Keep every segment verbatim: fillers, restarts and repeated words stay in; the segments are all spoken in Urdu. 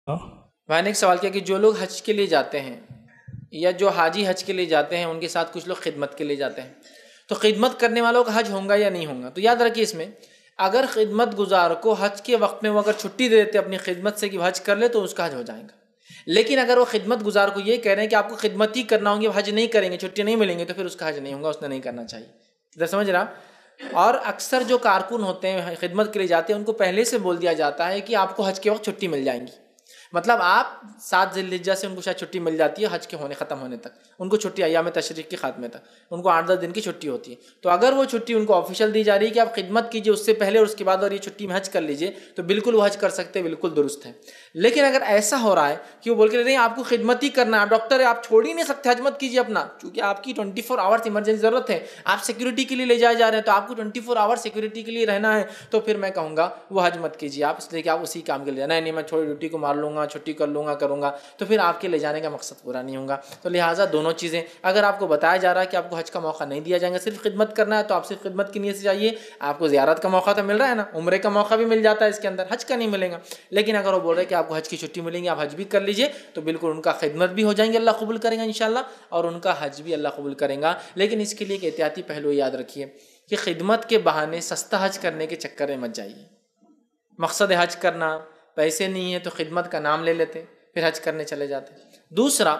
بھائی نے ایک سوال کیا کہ جو لوگ حج کے لیے جاتے ہیں یا جو حاجی حج کے لیے جاتے ہیں ان کے ساتھ کچھ لوگ خدمت کے لیے جاتے ہیں، تو خدمت کرنے والوں کا حج ہوگا یا نہیں ہوگا؟ تو یاد رکھیے، اس میں اگر خدمت گزار کو حج کے وقت میں وہ اگر چھٹی دے دیتے اپنی خدمت سے کہ وہ حج کر لے تو اس کا حج ہو جائے گا. لیکن اگر وہ خدمت گزار کو یہ کہہ رہے ہیں کہ آپ کو خدمت ہی کرنا ہوگی، حج نہیں کریں گے، چھٹی نہیں ملیں گے، تو پھر اس کا حج نہیں ہوگا، اس نے نہیں کرنا چاہیے. ادھر سمجھ رہا؟ اور اکثر جو کارکن ہوتے ہیں خدمت کے لیے جاتے ہیں ان کو پہلے سے بول دیا جاتا ہے کہ آپ کو حج کے وقت چھٹی مل جائیں گی. مطلب آپ سات ذی الحجہ سے ان کو شاید چھٹی مل جاتی ہے حج کے ہونے ختم ہونے تک، ان کو چھٹی ایام تشریق کے خاتمے تک ان کو آٹھ دس دن کی چھٹی ہوتی ہے. تو اگر وہ چھٹی ان کو آفیشیل دی جا رہی ہے کہ آپ خدمت کیجئے اس سے پہلے اور اس کے بعد اور یہ چھٹی میں حج کر لیجئے، تو بالکل وہ حج کر سکتے ہیں، بالکل درست ہے. لیکن اگر ایسا ہو رہا ہے کہ وہ بول کے نہیں آپ کو خدمت ہی کرنا ہے، آپ ڈاکٹر ہے، آپ چھوڑ ہی نہیں سکتے، حج مت کیجیے اپنا، چونکہ آپ کی ٹوئنٹی فور آورس ایمرجنسی ضرورت ہے، آپ سیکورٹی کے لیے لے جائے جا رہے ہیں تو آپ کو ٹوئنٹی فور آور سیکورٹی کے لیے رہنا ہے، تو پھر میں کہوں گا وہ حج مت کیجیے آپ، اس لیے کہ آپ اسی کام کے لیے نہیں نہیں میں چھوڑی ڈیوٹی کو مار لوں گا، چھٹی کر لوں گا کروں گا، تو پھر آپ کے لے جانے کا مقصد پورا نہیں ہوگا. تو لہٰذا دونوں چیزیں، اگر آپ کو بتایا جا رہا ہے کہ آپ کو حج کا موقع نہیں دیا جائے گا، صرف خدمت کرنا ہے، تو آپ صرف خدمت کی نیت سے جائیے. آپ کو زیارت کا موقع تو مل رہا ہے نا، عمرے کا موقع بھی مل جاتا ہے اس کے اندر، حج کا نہیں ملے گا. لیکن اگر وہ بول رہے ہیں کہ آپ کو حج کی چھٹی ملیں گی، آپ حج بھی کر لیجئے، تو بالکل ان کا خدمت بھی ہو جائیں گے، اللہ قبول کریں گا انشاءاللہ، اور ان کا حج بھی اللہ قبول کریں گا. لیکن اس کے لیے ایک احتیاطی پہلو یاد رکھیے کہ خدمت کے بہانے سستا حج کرنے کے چکر میں مت جائیے. مقصد حج کرنا، پیسے نہیں ہیں تو خدمت کا نام لے لیتے پھر حج کرنے چلے جاتے. دوسرا،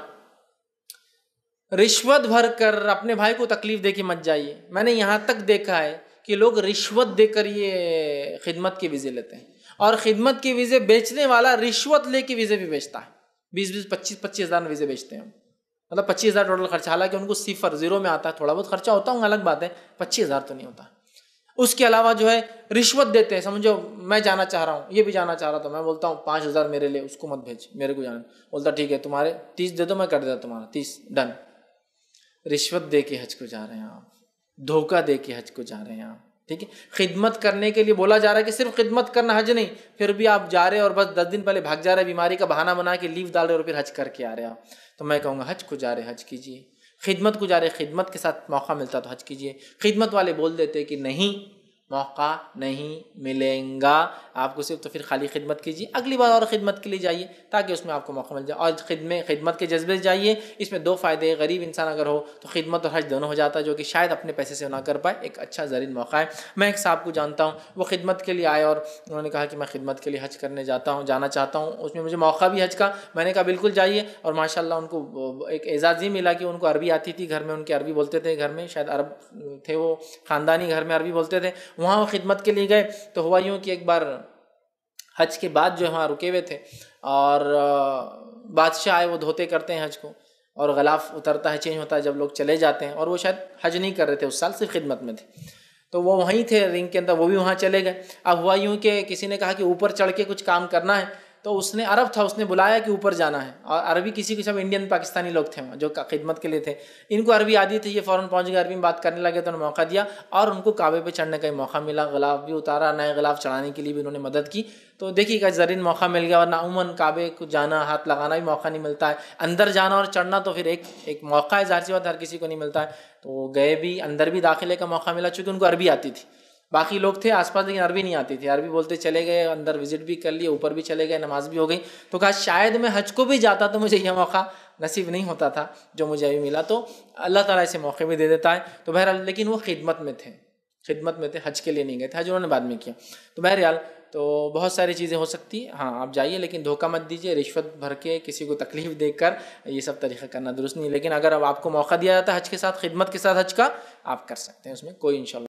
رشوت بھر کر اپنے بھائی کو تکلیف دے کے مت جائیے. میں نے یہاں تک دیکھا ہے کہ لوگ رشوت دے کر یہ خدمت کے ویزے لیتے ہیں، اور خدمت کے ویزے بیچنے والا رشوت لے کے ویزے بھی بیچتا ہے. بیس بیس پچیس پچیس ہزار ویزے بیچتے ہیں، مطلب پچیس ہزار ٹوٹل خرچہ، حالانکہ ان کو صفر زیرو میں آتا ہے، تھوڑا بہت خرچہ ہوتا ہوں الگ بات ہے، پچیس ہزار تو نہیں ہوتا. اس کے علاوہ جو ہے رشوت دیتے ہیں. سمجھو میں جانا چاہ رہا ہوں، یہ بھی جانا چاہ رہا تھا، میں بولتا ہوں پانچ ہزار میرے لیے، اس کو مت بھیج، میرے کو جانا. بولتا ٹھیک ہے تمہارے تیس دے دو، میں کر دیتا تمہارا تیس، ڈن. رشوت دے کے حج کو جا رہے ہیں آپ، دھوکہ دے کے حج کو جا رہے ہیں آپ. ٹھیک ہے، خدمت کرنے کے لیے بولا جا رہا ہے کہ صرف خدمت کرنا حج نہیں، پھر بھی آپ جا رہے اور بس دس دن پہلے بھاگ جا رہے، بیماری کا بہانہ بنا کے لیو ڈال رہے اور پھر حج کر کے آ رہے آپ. تو میں کہوں گا حج کو جا رہے حج کیجیے، خدمت کو جا رہے خدمت کے ساتھ موقع ملتا تو حج کیجیے. خدمت والے بول دیتے کہ نہیں موقع نہیں ملیں گا آپ کو صرف، تو پھر خالی خدمت کیجیے، اگلی بار اور خدمت کے لیے جائیے تاکہ اس میں آپ کو موقع مل جائے. اور خدمت خدمت کے جذبے سے جائیے، اس میں دو فائدے، غریب انسان اگر ہو تو خدمت اور حج دونوں ہو جاتا ہے، جو کہ شاید اپنے پیسے سے نہ کر پائے، ایک اچھا زرین موقع ہے. میں ایک صاحب کو جانتا ہوں، وہ خدمت کے لیے آئے اور انہوں نے کہا کہ میں خدمت کے لیے حج کرنے جاتا ہوں جانا چاہتا ہوں، اس میں مجھے موقع بھی حج کا. میں نے کہا بالکل جائیے، اور ماشاءاللہ ان کو ایک اعزاز یہ ملا کہ ان کو عربی آتی تھی، گھر میں ان کے عربی بولتے تھے، گھر میں شاید عرب تھے، وہ خاندانی گھر میں عربی بولتے تھے. وہاں وہ خدمت کے لیے گئے تو ہوا یوں کہ ایک بار حج کے بعد جو ہے وہاں رکے ہوئے تھے، اور بادشاہ آئے، وہ دھوتے کرتے ہیں حج کو، اور غلاف اترتا ہے، چینج ہوتا ہے جب لوگ چلے جاتے ہیں، اور وہ شاید حج نہیں کر رہے تھے اس سال، صرف خدمت میں تھے. تو وہ وہیں تھے رنگ کے اندر، وہ بھی وہاں چلے گئے. اب ہوا یوں کہ کسی نے کہا کہ اوپر چڑھ کے کچھ کام کرنا ہے، تو اس نے عرب تھا، اس نے بلایا کہ اوپر جانا ہے، اور عربی کسی کو، سب انڈین پاکستانی لوگ تھے جو خدمت کے لیے تھے، ان کو عربی آتی تھی، یہ فوراً پہنچ گئے، عربی میں بات کرنے لگے تو انہوں نے موقع دیا، اور ان کو کعبے پہ چڑھنے کا موقع ملا، غلاف بھی اتارا، نئے غلاف چڑھانے کے لیے بھی انہوں نے مدد کی. تو دیکھیے گا زرین موقع مل گیا، ورنہ عموماً کعبے کو جانا، ہاتھ لگانا بھی موقع نہیں ملتا ہے، اندر جانا اور چڑھنا تو پھر ایک ایک موقع ہے، ظاہر سی بات ہر کسی کو نہیں ملتا ہے. تو گئے بھی، اندر بھی داخلے کا موقع ملا چونکہ ان کو عربی آتی تھی، باقی لوگ تھے آس پاس لیکن عربی نہیں آتی تھی، عربی بولتے چلے گئے، اندر وزٹ بھی کر لیے، اوپر بھی چلے گئے، نماز بھی ہو گئی. تو کہا شاید میں حج کو بھی جاتا تو مجھے یہ موقع نصیب نہیں ہوتا تھا جو مجھے ابھی ملا. تو اللہ تعالیٰ ایسے موقع بھی دے دیتا ہے. تو بہرحال لیکن وہ خدمت میں تھے، خدمت میں تھے، حج کے لیے نہیں گئے تھے، حج انہوں نے بعد میں کیا. تو بہرحال تو بہت ساری چیزیں ہو سکتی ہیں. ہاں آپ جائیے لیکن دھوکہ مت دیجیے، رشوت بھر کے کسی کو تکلیف دے کر یہ سب طریقہ کرنا درست نہیں. لیکن اگر اب آپ کو موقع دیا جاتا ہے حج کے ساتھ، خدمت کے ساتھ حج کا، آپ کر سکتے ہیں، اس میں کوئی انشاءاللہ